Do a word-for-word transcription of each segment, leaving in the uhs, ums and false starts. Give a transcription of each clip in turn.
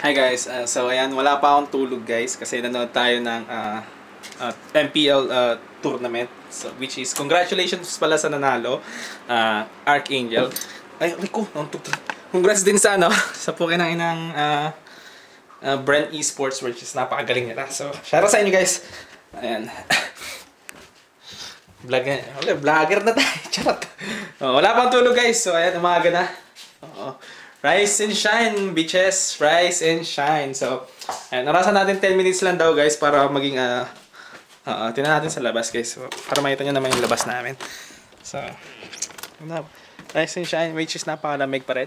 Hi guys, uh, so ayan, wala pa akong tulog guys kasi nanood tayo ng uh, uh, M P L uh, tournament, so, which is congratulations pala sa nanalo, uh, Archangel. Ay, ay ko, congrats din sa ano, sa pukin ng inang uh, uh, Brand Esports, which is napakagaling nila. So, shoutout sa inyo guys. Ayan. Vlogger, okay, vlogger na tayo, charot. Oh, wala pang tulog guys, so ayan, umaga na. Oo. Rise and shine, bitches. Rise and shine. So, ayan, narasan natin ten minutes lang daw guys para maging, uh, uh, tinan natin sa labas guys. So, para makita nyo naman yung labas namin. So, ano, rise and shine, which is napakalamig pa rin.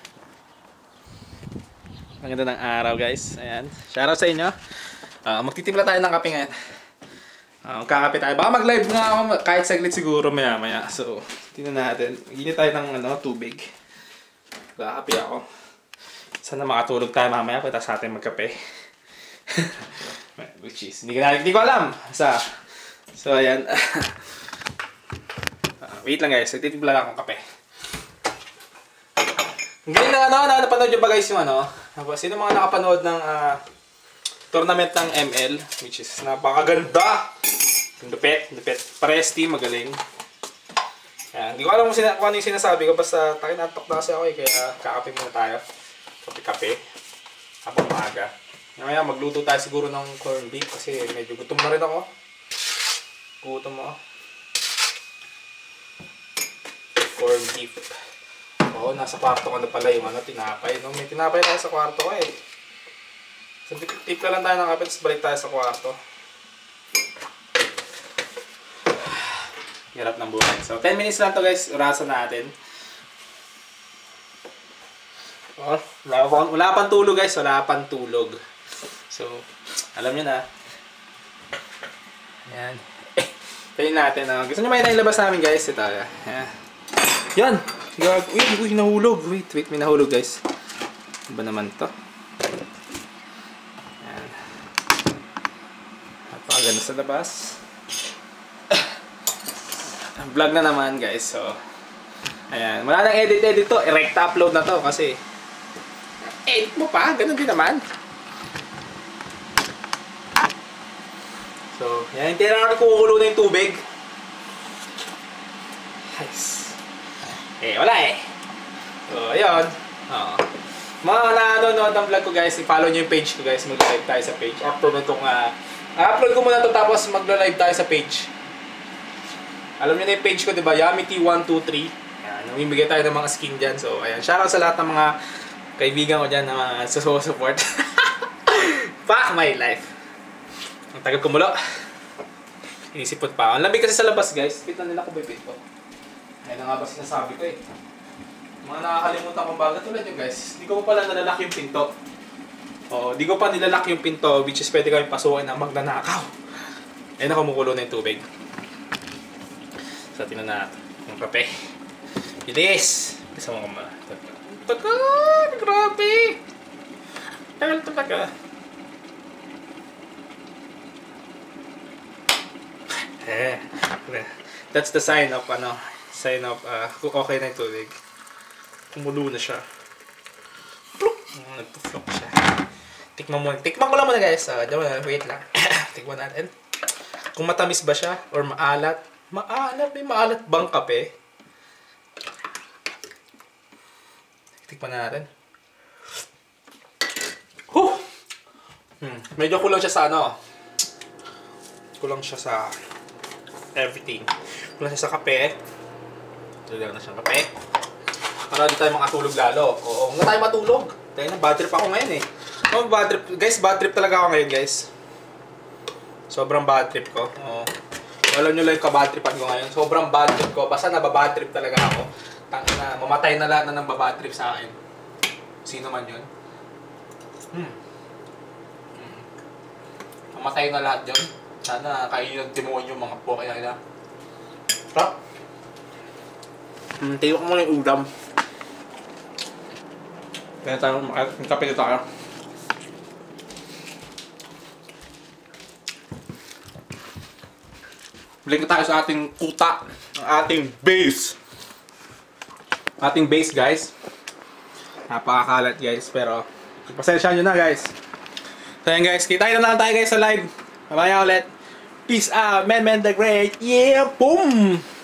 Ang ganda ng araw guys. Ayan, shoutout sa inyo. Uh, magtitimpla tayo ng kape ngayon. Uh, magkakape tayo. Baka mag-live nga ako kahit saglit siguro maya maya. So, tingnan natin. Magigit tayo ng ano, tubig. Kakape ako. Sana makatulog tayo mamaya pagkatapos sa atin magkape. Which is, hindi ko, na, hindi ko alam. Sa, so, ayan. uh, wait lang guys. Titimpla lang akong kape. Ang galing ng ano, napanood nyo ba guys yung ano? Sino mga nakapanood ng uh, tournament ng M L? Which is napakaganda. Lupit, lupit. Pares team, magaling. Ayan, hindi ko alam kung, sina kung ano yung sinasabi ko, basta takin antok na kasi ako eh, kaya kakape muna tayo. Kape-kape. Habang maaga. Ngayon, magluto tayo siguro ng corned beef kasi medyo gutom na rin ako. Gutom mo. Corned beef. Oo, nasa kwarto ko na pala yung ano, tinapay. No? May tinapay tayo sa kwarto ko eh. So, tip na lang tayo ng kape, tapos balik tayo sa kwarto. Hirap ng buhay. So, ten minutes lang to guys. Urasan natin. Oh, wala, pa, wala pang tulog guys. Wala pang tulog. So, alam nyo na. Ayan. Tayo natin. Uh, gusto nyo makita yung labas namin guys. Ito. Ayan. Yan. Uy, uy, nahulog. Wait, wait. May nahulog guys. Ano ba naman to? Ayan. Napakaganda sa labas. Vlog na naman guys, so ayan, wala nang edit edit to, direct upload na to kasi edit mo pa, ganun din naman. So, yan, hindi na natin kumukulo na yung tubig. Nice. Eh, wala eh. So, ayun. Oo. Mga nanonood ng vlog ko guys, i-follow nyo yung page ko guys, mag-live tayo sa page. After nitong, uh, upload ko muna to tapos mag-live tayo sa page. Alam niyo na yung page ko, diba? Yummy T one two three. Ayan, namimigay tayo ng mga skin dyan. So, ayan. Shoutout sa lahat ng mga kaibigan ko dyan na mga susupport. Fuck my life. Ang tagal kumulo. Inisipot pa. Ang lamig kasi sa labas, guys. Pit na nila ko bibit ko. Ayan na nga ba sinasabi ko eh. Mga nakakalimutan kong baga tulad yung guys. Hindi ko pa pala nalalak yung pinto. Oo, di ko pa nilalak yung pinto, which is pwede kami pasukin ng magnanakaw. Ayan na, kumukulo na yung tubig. So, tingnan natin yung kape. Bilis! Bisa mo kumala. Tagal! Grabe! Tagal talaga. Eh, that's the sign of, ano, sign of, uh, okay na yung tubig. Kumulo na siya. Pluk! Nagpo-flop siya. Tikman mo. Tikman ko lang muna guys. Uh, wait lang. Tikman natin. Kung matamis ba siya or maalat. Maalat, may maalat bang kape? Tikman na natin. Huh! Hmm. Medyo kulang siya sa ano. Kulang siya sa everything. Kulang siya sa kape. Tuloy na siyang kape. Para di tayo makatulog lalo. Oo, nga tayo matulog. Dahil na bad trip ako ngayon eh. Oh, bad trip. Guys, bad trip talaga ako ngayon guys. Sobrang bad trip ko. Oo. Alam nyo lang yung kabad tripan ko ngayon. Sobrang bad trip ko. Basta nababad trip talaga ako. Tangin na, mamatay na lahat na ng babad trip sa akin. Sino man yun? Hmm. Hmm. Mamatay na lahat yun. Sana kayo ng demonyo mga po. Kaya na. Stop. Hmm, tayo ko muna yung udam. Kaya tayo, magkapit tayo. Balik tayo sa ating kuta, ang ating base. Ating base guys. Napakakalat guys, pero Pasensya nyo na guys. So yan guys, kita na lang tayo guys sa live. Mamaya ulit. Peace out, man, man the great. Yeah, boom!